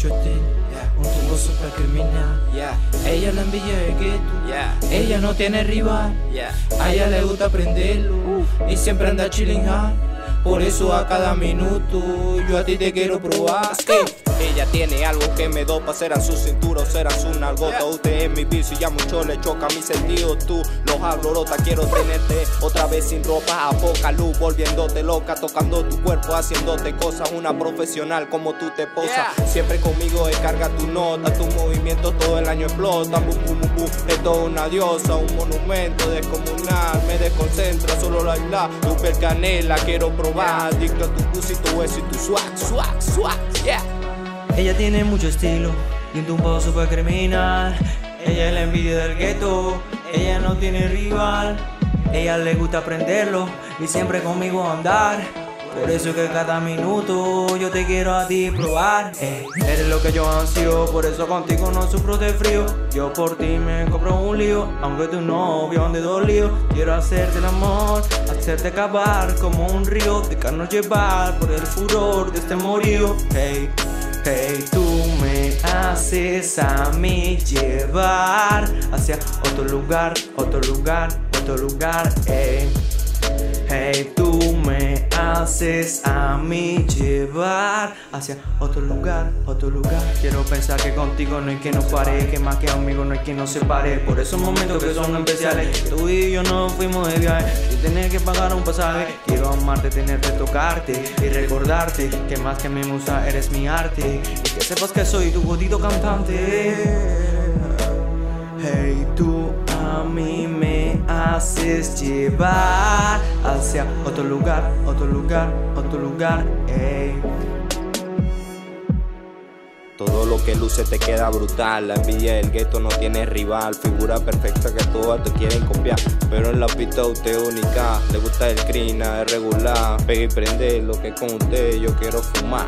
mucho estilo, un tubo super criminal. Ella la envidia de gueto, ella no tiene rival. A ella le gusta aprenderlo y siempre anda chilling high. Por eso a cada minuto yo a ti te quiero probar. Ella tiene algo que me dopa, serán sus cinturos, serán sus nalgotas. Usted es mi vicio y ya mucho le choca mi sentido. Tú los alborota, quiero tenerte otra vez sin ropa, a poca luz, volviéndote loca, tocando tu cuerpo, haciéndote cosas. Una profesional como tú te posas, siempre conmigo descarga tu nota, tus movimientos todo el año explotan. Bum, bum, bum, bum. Es toda una diosa, un monumento descomunal, me desconcentra solo la isla. Tu piel canela, quiero probar, adicto a tu pussy, tu beso y tu swag, swag, swag, Ella tiene mucho estilo y un tumbo super criminal. Ella es la envidia del gueto, ella no tiene rival. Ella le gusta aprenderlo y siempre conmigo andar. Por eso que cada minuto yo te quiero a ti probar. Eres lo que yo ansío, por eso contigo no sufro de frío. Yo por ti me compro un lío, aunque tu novio ande dolido. Quiero hacerte el amor, hacerte acabar como un río, dejarnos llevar por el furor de este morío. Hey, hey, tú me haces a mí llevar hacia otro lugar, otro lugar, otro lugar. Hey, hey, tú me haces a mí llevar hacia otro lugar, otro lugar. Quiero pensar que contigo no hay quien nos pare, que más que amigos no hay quien nos separe. Por esos momentos que son especiales, tú y yo nos fuimos de viaje sin tener que pagar un pasaje. Quiero amarte, tenerte, tocarte y recordarte que más que mi musa eres mi arte, y que sepas que soy tu gordito cantante. Hey, tú a mí me haces llevar hacia otro lugar, otro lugar, otro lugar. Hey. Todo lo que luce te queda brutal. La envidia del gueto no tiene rival. Figura perfecta que todas te quieren copiar, pero en la pista usted es única. Le gusta el crina, es regular. Pega y prende lo que con usted yo quiero fumar.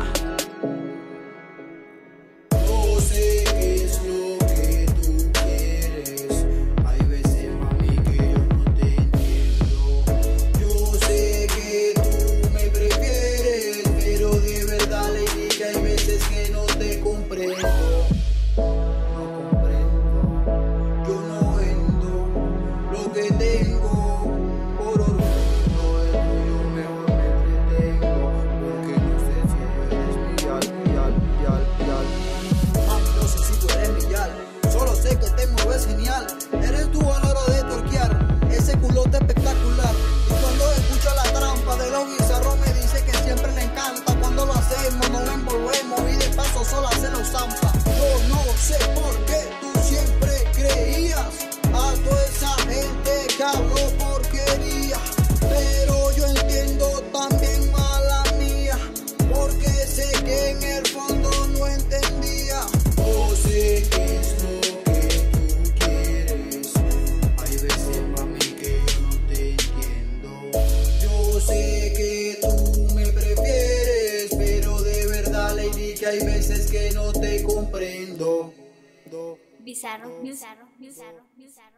No sé qué es lo que tú quieres. Hay veces, mami, que yo no te entiendo. Yo sé que tú me prefieres, pero de verdad le dije que hay veces que no te comprendo. No comprendo. Yo no vendo lo que tengo por orgullo. Yo mejor me entretengo, porque no sé si eres mi yal. Mami, no sé si tú eres mi yal, solo sé que te mueves genial. Eres tú a la hora de torquear ese culote espectacular. Y cuando escucho la trampa de los guisarros me dice que siempre le encanta. Cuando lo hacemos nos envolvemos y de paso sola se nos zampa. Yo no sé por qué tú siempre creías a toda esa gente que habló porquería, pero yo entiendo también mala mía, porque sé que en el fondo no entendía. No sé qué es lo que tú quieres. Hay veces, mami, que yo no te entiendo. Yo sé que tú me prefieres, pero de verdad, lady, que hay veces que no te comprendo. Bizarro, bizarro, bizarro, bizarro.